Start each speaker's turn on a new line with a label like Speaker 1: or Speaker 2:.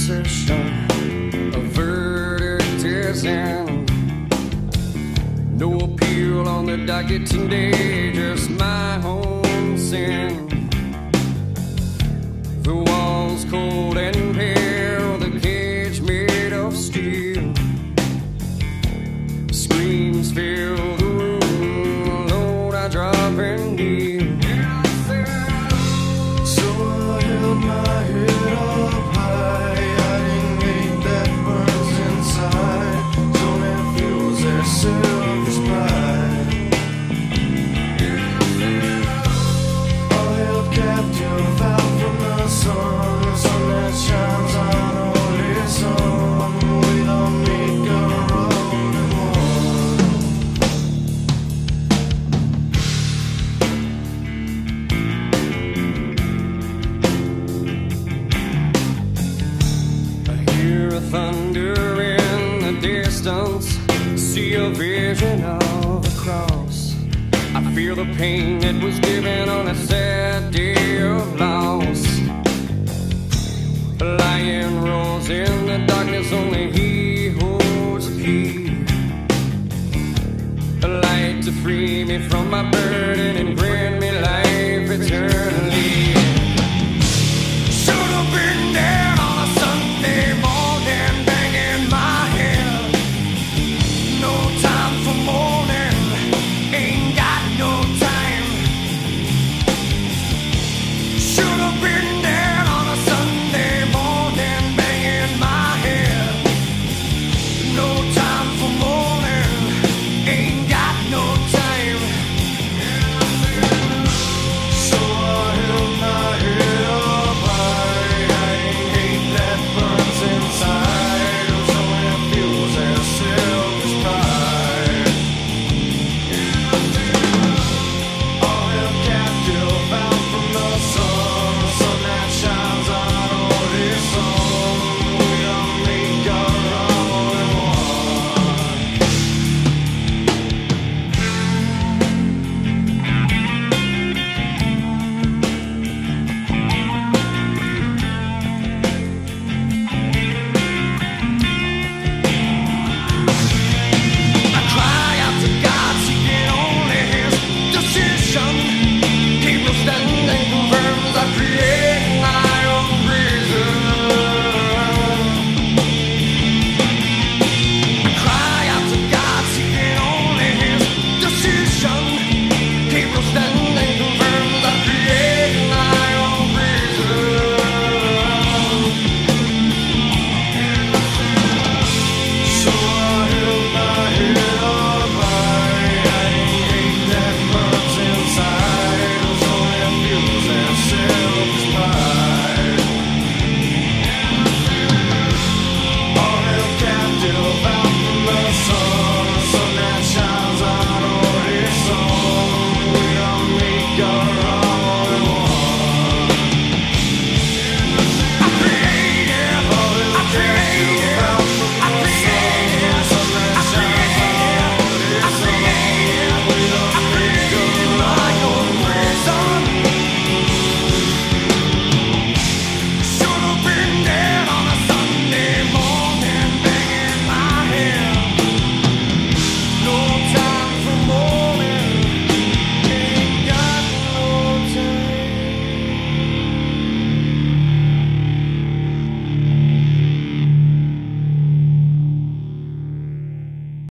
Speaker 1: possession. A verdict is in. No appeal on the docket today, just my own sin. The walls cold and pale, the cage made of steel. Screams fill the room, alone I drop and kneel. So I held my head up high, hiding hate that burns inside. Don't have fuels their selfish pride. All held captive out from the sun, the sun that shines on only some. We don't make a road and one. I hear a thunder in the distance, see a vision of a cross. I feel the pain that was given on a sad day of loss. A lion roars in the darkness, only he holds the key. A light to free me from my burden